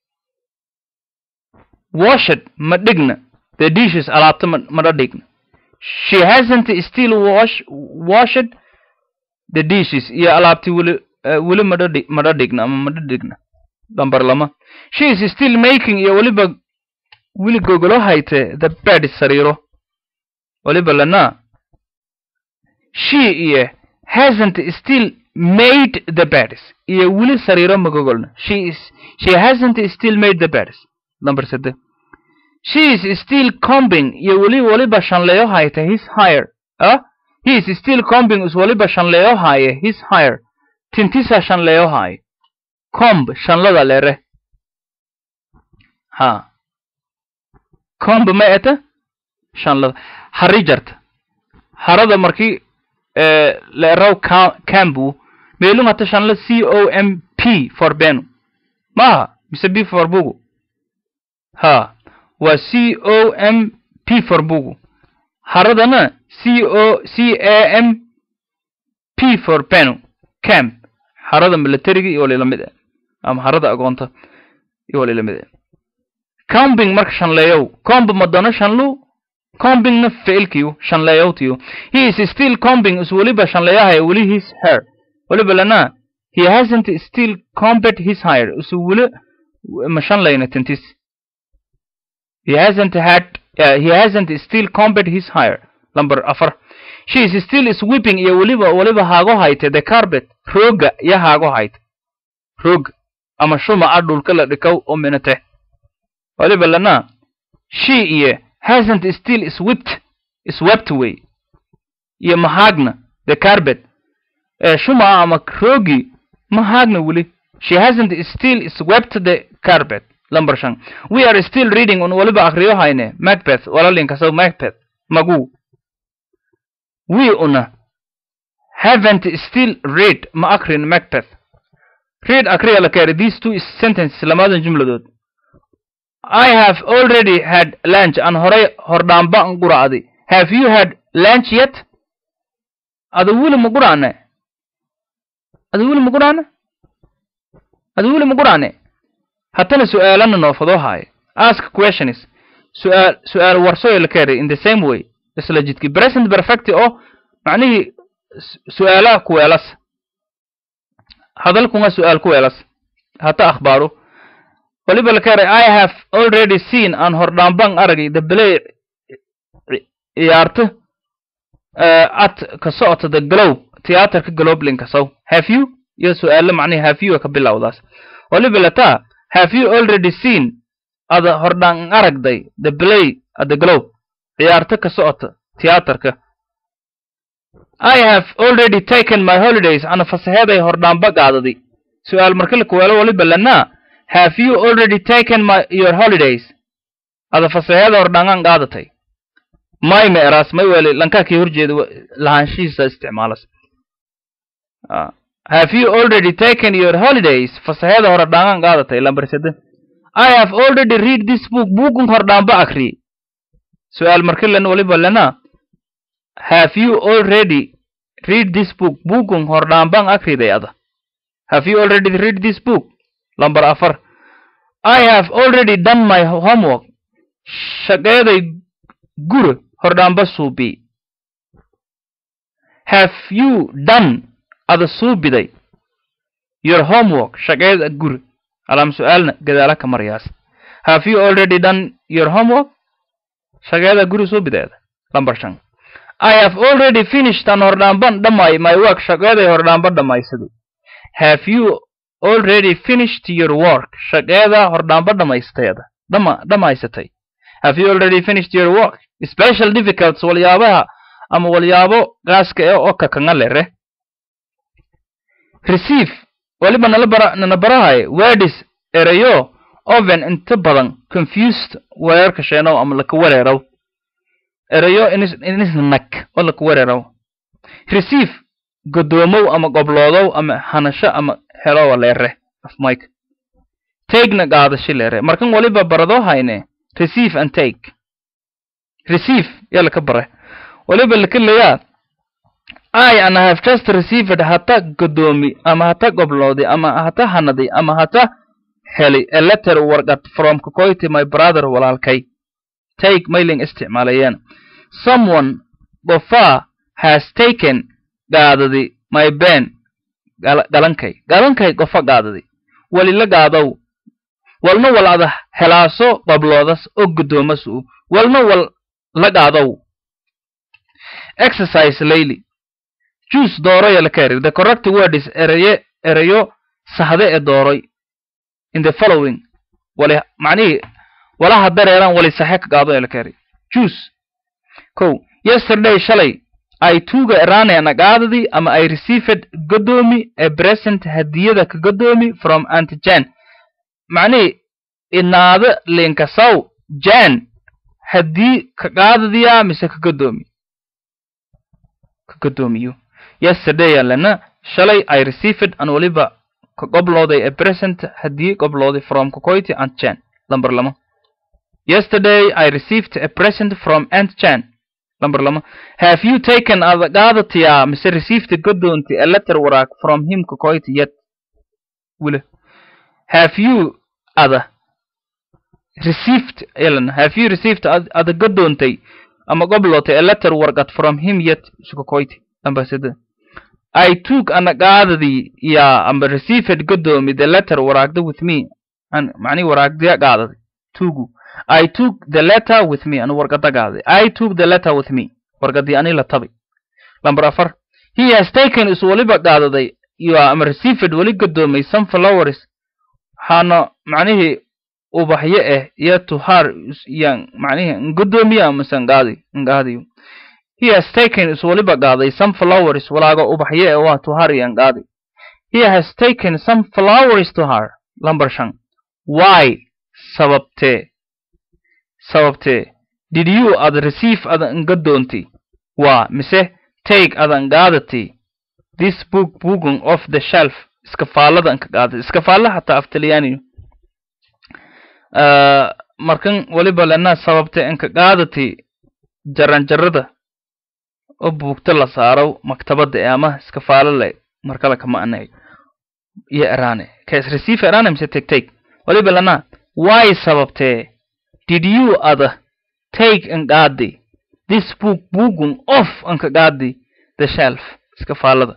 Speaker 1: washed madigna the dishes alaabta madadigna she hasn't still washed the dishes alaabti wili madadigna ama madadigna number lama she is still making waliba wili gogolo hayte the bed sariro waliba lana she hasn't still made the beds. Wili sariro magogolna. She hasn't still made the beds. Number 7. She is still combing. Wili bashanleo haite his higher. He is still combing us wali bashanleo haye his higher. Tintisa shanleo haye. Comb shanlada lere. Ha. Comb ma eta shanlada. Harijart. Harada marki leraw cambu. Meelum hata shanla COMP for benu. Maha. Bisa B for bugu. Ha. Wa COMP for bugu. Haradana CAMP for penu. Camp. Harada military iyo lamid am harada agoonta iyo lamid combing mark shanlayow comb madana shanlu combing na failkiyo shanlayow tiyo he is still combing us waliba shanlayahay wali his hair waliba lana he hasn't still combed his hair us wali ma shanlayna tintis he hasn't still combed his hair number 4 she is still sweeping iyo waliba haago hayte the carpet roga ya haago hayte rog ama shuma adulka la dhikaw oo minate waliba lana she hasn't still swept away iyo mahagna the carpet shuma ama rogi mahagna wali she hasn't still swept the carpet number 5 we are still reading on waliba akhriyo hayne Macbeth walalinka saw Macbeth magu we haven't still read Maakrin Macbeth. Read Akriya Lakari. These two sentences lamadan jumladod. I have already had lunch and hordamba nguradi. Have you had lunch yet? Adu wuli mugurane. Hatana su'alan no fadohay. Ask questions. Su'al warso lakari in the same way. Isla jidki present perfect oo macnihi su'aalaha ku weelas hadalkuna su'aal ku weelas hata akhbaro waliba lakare I have already seen an hordambang aragi the play ciyaarta at ka socota the globe theaterka globelinka so have you ya su'aal macnihi have you ka bilawdaas waliba lata have you already seen ada hordang aragday the play at the globe ciyaarta ka socota theaterka I have already taken my holidays ana fasahaday hordamba gaadadi su'aal markale ku wala waliba lana have you already taken your holidays ada fasahada hordangan gaadatay may meeras may wali lanka ki horjeedo lahaanshiisa isticmaalas have you already taken your holidays fasahada hordangan gaadatay lambar 7 I have already read this book bugun hordamba akhri su'aal markale waliba lana have you already read this book bugun hordambang akhriday ada have you already read this book number 4 I have already done my homework shaqaday gur hordamba suubi have you done ada suubiday your homework shaqada gur alam su'aalna gadaala ka mariyas have you already done your homework shaqada gur suubiday number 5 I have already finished an hordamban dhamay my work shaqaday hordamba dhamaysaday have you already finished your work shaqada hordamba dhamaystayada dhamaysatay have you already finished your work special difficulties waliyaabaha ama waliyaabo gaaska oo ka kangalere receive waliba nala barahay words erayo oven inta badan confused weerarka sheeno ama la ka wareerow erayo inis nak wala ku wareerow receive godoomow ama gobloodow ama hanasho ama helo waleere of mic take na gaadasho leere markan waliba barado hayne receive and take receive yala ka bare waliba lakaleeyaa I have just received hata godoomi ama hata gobloodi ama hata hanaday ama hata heli a letter warqad from Kokoiti my brother walaalkay take mailing isticmaalayaan someone before has taken gaadadi my pen galankay qofa gaadadi wali la gaadow walna walaada helaaso qabloodas oo gudoomasu walna wal la gaadow exercise layli choose dooro ya la kari the correct word is erayo saxda ee dooroy in the following wala macni wala hadareeran wali saxeek qaado ya la kari choose ko yesterday shalay I took erane anagaadadi ama I received godoomi a present hadiyada ka godoomi from Aunt Jan macni inaada linkasaw Jan hadii ka qaadadiya mise ka godoomiyo yesterday lana shalay I received an waliba ka qoblooday a present hadii qoblooday from Kokoiti Aunt Jan number lama yesterday I received a present from Aunt Jan number lama have you taken adagaadatiya mise received godoonti a letter waraaq from him Kokoiti yet wile have you received Ellen have you received ada godoontay ama qoblootay a letter warqad from him yet Kokoiti ambassador I took anagaadadi ya ama received godoomi the letter waraaqda with me an macni waraaqdiya qaadadi tugu I took the letter with me and warqada qaadi I took the letter with me warqadi ani la tabi number 4 he has taken is waliba qaadaday ya ama received wali godoomay some flowers hana macnihi ubaxye ya to her yang macnihi godoomiya ama sangaadi he has taken is waliba qaaday some flowers walaaga ubaxye waa to her yang qaadi he has taken some flowers to her number 5 why sababte did you receive adan godoonti waa mise take adan qaadati this book off the shelf iskafaalada ka qaaday iskafaala hatta aftaliyani markan waliba lana sababte in ka qaadati jaranjarada oo buugta la saaro maktabada ama iskafaala leh markala kama anay ya erane ka receive erane mise take waliba lana why sababte did you take and qaadi this book off and ka qaadi the shelf iskafaalada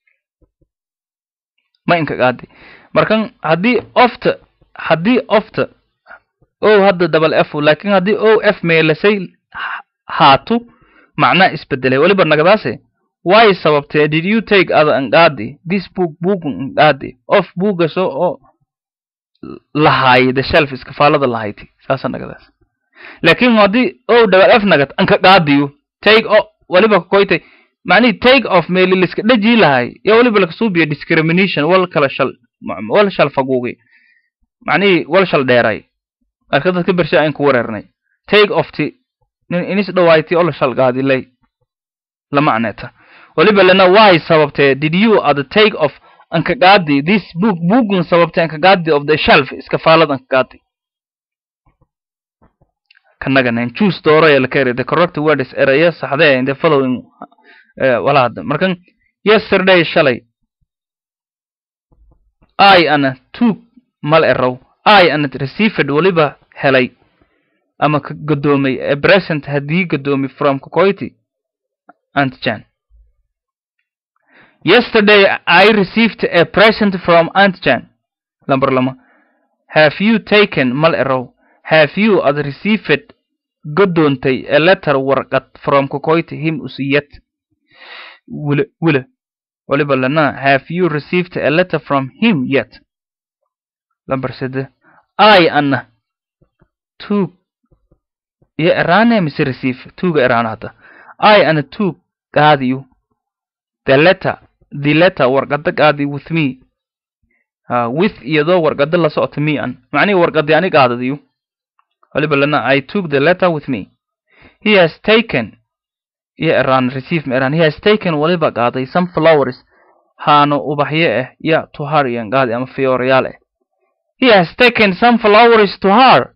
Speaker 1: ma in ka qaadi markan hadii ofta oo hadda double f laakiin hadii oo f meelasay haatu macna isbedelay waliba nagadaase why sababtee did you take and qaadi this book and qaadi off buugaso oo lahaay the shelf iskafaalada lahayti saasa nagadaas laakiin hadii oo double f nagad an ka qaadiyo take waliba koytay macni take off meeli liska dhaji lahay ya waliba la suubiyo discrimination wal kala shal faguugi macni wal shal dheeray arkada ka bersha in ku wareernay take off ti inis dhawayti oo shal qaadi lay la macneeta waliba lana why sababtee did you take off an ka qaadi this book sababtee an ka qaadi of the shelf iskafaalada an ka qaadi kanaga choose dooro ya la kari the correct word is eraya saxda in the following walaad markan yesterday shalay I ana took mal errow I ana received waliba helay ama ka godoomay a present hadii godoomi from Kokoiti Aunt Jan yesterday I received a present from Aunt Jan number lama have you taken mal errow have you received godoontay a letter warqad from Kokoiti him usiyat wile waliba lana have you received a letter from him yet number 7 I ana took ya erane mise receive tuga erana hata I ana took qaadiyo the letter warqada qaadi with me with iyadoo warqada la socoto me an macni warqadi ani qaadadiyo waliba lana I took the letter with me he has taken ya eran receive me eran he has taken waliba qaaday some flowers hano ubaxye ya to her yan qaadi ama fioriyale he has taken some flowers to her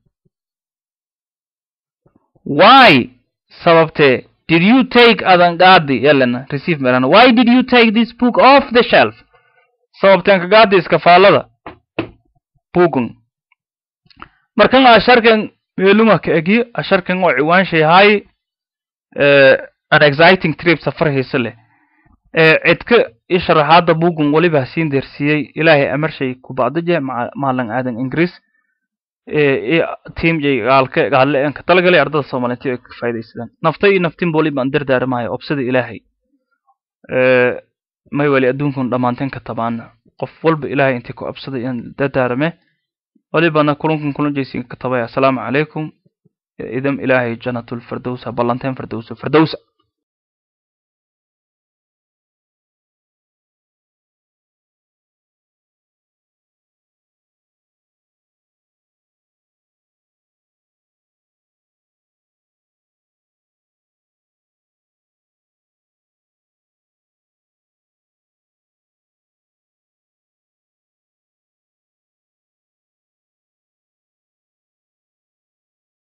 Speaker 1: why sababte did you take adan qaadi yalana receive me eran why did you take this book off the shelf sababtan ka qaadi iskafaalada bugun markan asharkan meeluma ka egi asharkan oo ciwaan shay hay an exciting trip safar heese leh cidka isharaxaada bugun waliba siin deersiyay ilaahay amar shay ku baadaje maalan aadan ingiriis team jay gaalle aan ka talagalay ardada Soomaaliyeed ee ka faa'iideysadaan naftin waliba aan dardaarmayo obsada ilaahay may wali adduunkan dhamaanteen ka tabaana qof walba ilaahay intii ku absaday in dadaarame walibana kulan jeysin ka tabaya assalaamu calaykum idam ilaahay jannatul firdaws ballanteen firdaws